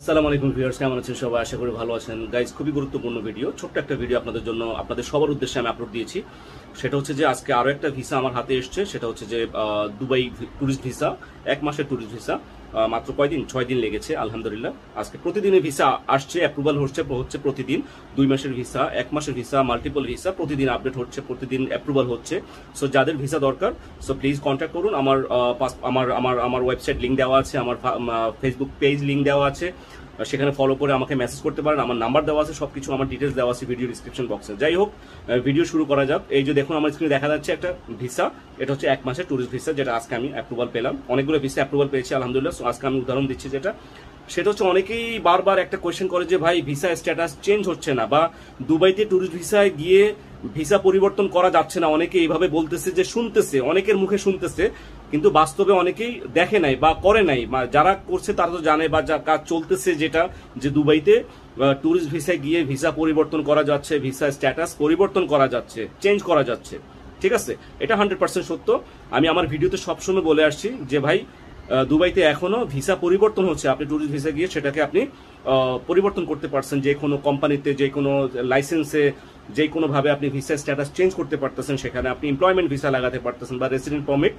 আসসালামু আলাইকুম ভিউয়ার্স, কেমন আছেন সবাই? আশা করি ভালো আছেন। গাইজ, খুবই গুরুত্বপূর্ণ ভিডিও, ছোট্ট একটা ভিডিও আপনাদের জন্য, আপনাদের সবার উদ্দেশ্যে আমি আপলোড দিয়েছি। সেটা হচ্ছে যে আজকে আরো একটা ভিসা আমার হাতে এসছে। সেটা হচ্ছে যে দুবাই ট্যুরিস্ট ভিসা, 1 মাসের ট্যুরিস্ট ভিসা। মাত্র কয়দিন, 6 দিন লেগেছে আলহামদুলিল্লাহ। আজকে প্রতিদিনের ভিসা আসছে, অ্যাপ্রুভাল হচ্ছে প্রতিদিন। 2 মাসের ভিসা, 1 মাসের ভিসা, মাল্টিপল ভিসা প্রতিদিন আপডেট হচ্ছে, প্রতিদিন অ্যাপ্রুভাল হচ্ছে। সো যাদের ভিসা দরকার, সো প্লিজ কন্ট্যাক্ট করুন। আমার ওয়েবসাইট লিঙ্ক দেওয়া আছে, আমার ফেসবুক পেজ লিঙ্ক দেওয়া আছে, সেখানে ফলো করে আমাকে মেসেজ করতে পারেন। আমার নাম্বার দেওয়া আছে, সবকিছু আমার ডিটেলস দেওয়া আছে ভিডিও ডিসক্রিপশন বক্সে। যাই হোক, ভিডিও শুরু করা যাক। এই যে দেখুন, আমার স্ক্রিনে দেখা যাচ্ছে একটা ভিসা। এটা হচ্ছে 1 মাসের ট্যুরিস্ট ভিসা, যেটা আজকে আমি অ্যাপ্রুভাল পেলাম। অনেকগুলো ভিসা অ্যাপ্রুভাল পেয়েছি আলহামদুলিল্লাহ। আজকে আমি উদাহরণ দিচ্ছি সেটা হচ্ছে, অনেকেই বারবার একটা কোয়েশ্চেন করে যে ভাই ভিসা স্ট্যাটাস চেঞ্জ হচ্ছে না, বা দুবাইতে ট্যুরিস্ট ভিসায় গিয়ে ভিসা পরিবর্তন করা যাচ্ছে না। অনেকে এইভাবে বলতেছে, যে শুনতেছে, অনেকের মুখে শুনতেছে, কিন্তু বাস্তবে অনেকেই দেখে নাই বা করে নাই। যারা করছে তারা তো জানে, বা যা কাজ চলতেছে যেটা, যে দুবাইতে ট্যুরিস্ট ভিসায় গিয়ে ভিসা পরিবর্তন করা যাচ্ছে, ভিসা স্ট্যাটাস পরিবর্তন করা যাচ্ছে, চেঞ্জ করা যাচ্ছে। ঠিক আছে, এটা 100% সত্য। আমি আমার ভিডিওতে সবসময় বলে আসছি যে ভাই, দুবাইতে এখনো ভিসা পরিবর্তন হচ্ছে। আপনি ট্যুরিস্ট ভিসা গিয়ে সেটাকে আপনি পরিবর্তন করতে পারছেন, যে কোনো কোম্পানিতে, যে কোনো লাইসেন্সে, যে কোনো ভাবে আপনি ভিসা স্ট্যাটাস চেঞ্জ করতে পারতেছেন। সেখানে আপনি এমপ্লয়মেন্ট ভিসা লাগাতে পারতেছেন, বা রেসিডেন্ট পারমিট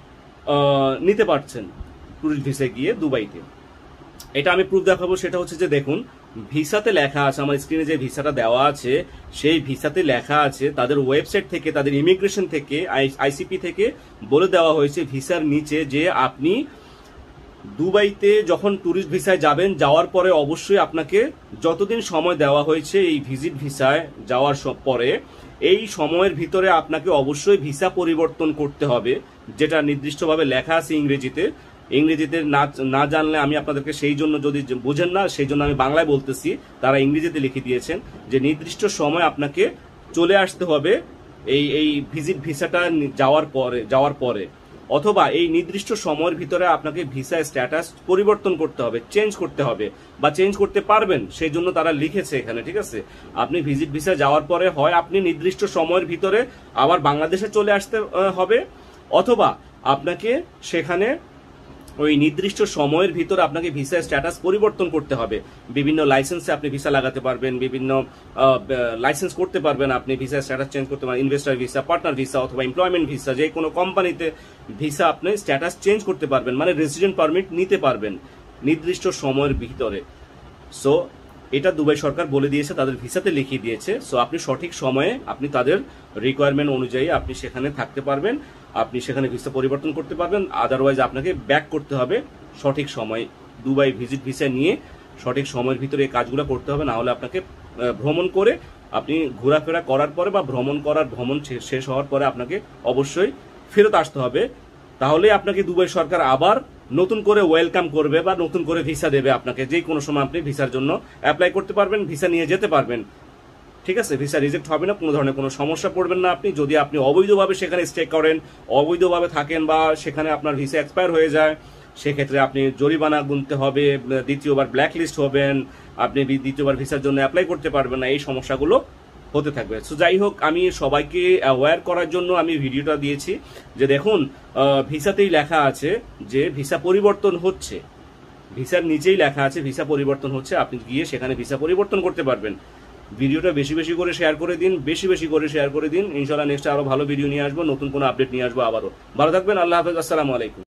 নিতে পারছেন ট্যুরিস্ট ভিসা গিয়ে দুবাইতে। এটা আমি প্রুফ দেখাবো। সেটা হচ্ছে যে দেখুন, ভিসাতে লেখা আছে, আমার স্ক্রিনে যে ভিসাটা দেওয়া আছে, সেই ভিসাতে লেখা আছে, তাদের ওয়েবসাইট থেকে, তাদের ইমিগ্রেশন থেকে, আইসিপি থেকে বলে দেওয়া হয়েছে ভিসার নিচে, যে আপনি দুবাইতে যখন ট্যুরিস্ট ভিসায় যাবেন, যাওয়ার পরে অবশ্যই আপনাকে যতদিন সময় দেওয়া হয়েছে এই ভিজিট ভিসায় যাওয়ার পরে, এই সময়ের ভিতরে আপনাকে অবশ্যই ভিসা পরিবর্তন করতে হবে, যেটা নির্দিষ্টভাবে লেখা আছে ইংরেজিতে। না জানলে আমি আপনাদেরকে, সেই জন্য যদি বুঝেন না, সেই জন্য আমি বাংলায় বলতেছি। তারা ইংরেজিতে লিখে দিয়েছেন যে নির্দিষ্ট সময় আপনাকে চলে আসতে হবে এই ভিজিট ভিসাটা যাওয়ার পরে, অথবা এই নির্দিষ্ট সময়ের ভিতরে আপনাকে ভিসা স্ট্যাটাস পরিবর্তন করতে হবে, চেঞ্জ করতে হবে, বা চেঞ্জ করতে পারবেন। সেই জন্য তারা লিখেছে এখানে। ঠিক আছে, আপনি ভিজিট ভিসা যাওয়ার পরে হয় আপনি নির্দিষ্ট সময়ের ভিতরে আবার বাংলাদেশে চলে আসতে হবে, অথবা আপনাকে সেখানে ওই নির্দিষ্ট সময়ের ভিতরে আপনাকে ভিসা স্ট্যাটাস পরিবর্তন করতে হবে। বিভিন্ন লাইসেন্সে আপনি ভিসা লাগাতে পারবেন, বিভিন্ন লাইসেন্স করতে পারবেন, আপনি ভিসা স্ট্যাটাস চেঞ্জ করতে পারবেন, ইনভেস্টর ভিসা, পার্টনার ভিসা, অথবা এমপ্লয়মেন্ট ভিসা, যে কোনো কোম্পানিতে ভিসা আপনি স্ট্যাটাস চেঞ্জ করতে পারবেন, মানে রেসিডেন্ট পারমিট নিতে পারবেন নির্দিষ্ট সময়ের ভিতরে। সো এটা দুবাই সরকার বলে দিয়েছে, তাদের ভিসাতে লিখিয়ে দিয়েছে। সো আপনি সঠিক সময়ে, আপনি তাদের রিকোয়ারমেন্ট অনুযায়ী আপনি সেখানে থাকতে পারবেন, আপনি সেখানে ভিসা পরিবর্তন করতে পারবেন। আদারওয়াইজ আপনাকে ব্যাক করতে হবে সঠিক সময়। দুবাই ভিজিট ভিসা নিয়ে সঠিক সময়ের ভিতরে এই কাজগুলো করতে হবে, না হলে আপনাকে ভ্রমণ করে, আপনি ঘোরাফেরা করার পরে, বা ভ্রমণ শেষ হওয়ার পরে আপনাকে অবশ্যই ফেরত আসতে হবে। তাহলে আপনাকে দুবাই সরকার আবার নতুন করে ওয়েলকাম করবে, বা নতুন করে ভিসা দেবে আপনাকে। যে কোনো সময় আপনি ভিসার জন্য অ্যাপ্লাই করতে পারবেন, ভিসা নিয়ে যেতে পারবেন। ঠিক আছে, ভিসা রিজেক্ট হবে না, কোনো ধরনের কোনো সমস্যা পড়বেন না আপনি। যদি আপনি অবৈধভাবে সেখানে স্টে করেন, অবৈধভাবে থাকেন, বা সেখানে আপনার ভিসা এক্সপায়ার হয়ে যায়, সেক্ষেত্রে আপনি জরিমানা গুনতে হবে, দ্বিতীয়বার ব্ল্যাক লিস্ট হবেন, আপনি দ্বিতীয়বার ভিসার জন্য অ্যাপ্লাই করতে পারবেন না। এই সমস্যাগুলো হতে থাকবে। সো যাই হোক, আমি সবাইকে অ্যাওয়্যার করার জন্য আমি ভিডিওটা দিয়েছি, যে দেখুন, ভিসাতেই লেখা আছে যে ভিসা পরিবর্তন হচ্ছে, ভিসার নিচেই লেখা আছে ভিসা পরিবর্তন হচ্ছে। আপনি গিয়ে সেখানে ভিসা পরিবর্তন করতে পারবেন। ভিডিওটা বেশি বেশি করে শেয়ার করে দিন, ইনশাআল্লাহ নেক্সট আরো ভালো ভিডিও নিয়ে আসবো, নতুন কোনো আপডেট নিয়ে আসবো আবারও। ভালো থাকবেন, আল্লাহ হাফেজ, আসসালামু আলাইকুম।